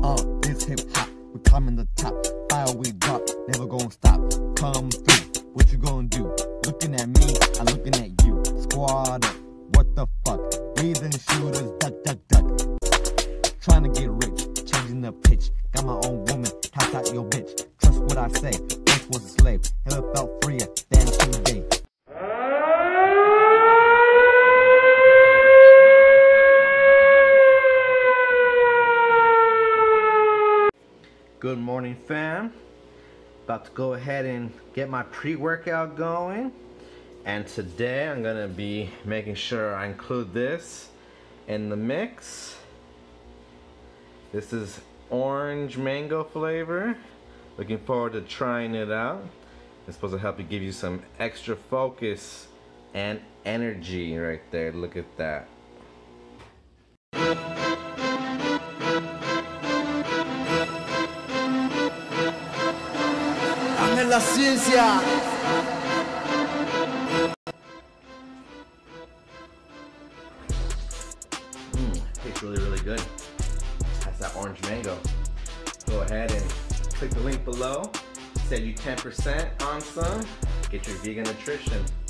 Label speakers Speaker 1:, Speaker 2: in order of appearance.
Speaker 1: This hip hop, we climbing the top. Fire we drop, never gonna stop. Come through, what you gonna do? Looking at me, I'm looking at you. Squad up, what the fuck? Breathing shooters, duck, duck, duck. Trying to get rich, changing the pitch. Got my own woman, house out your bitch. Trust what I say, once was a slave. Never felt freer than today.
Speaker 2: Good morning, fam. About to go ahead and get my pre-workout going. And today I'm gonna be making sure I include this in the mix. This is orange mango flavor. Looking forward to trying it out. It's supposed to help you, give you some extra focus and energy right there. Look at that.
Speaker 1: La ciencia.
Speaker 2: Tastes really good. That's that orange mango. Go ahead and click the link below. Save you 10% on some. Get your vegan nutrition.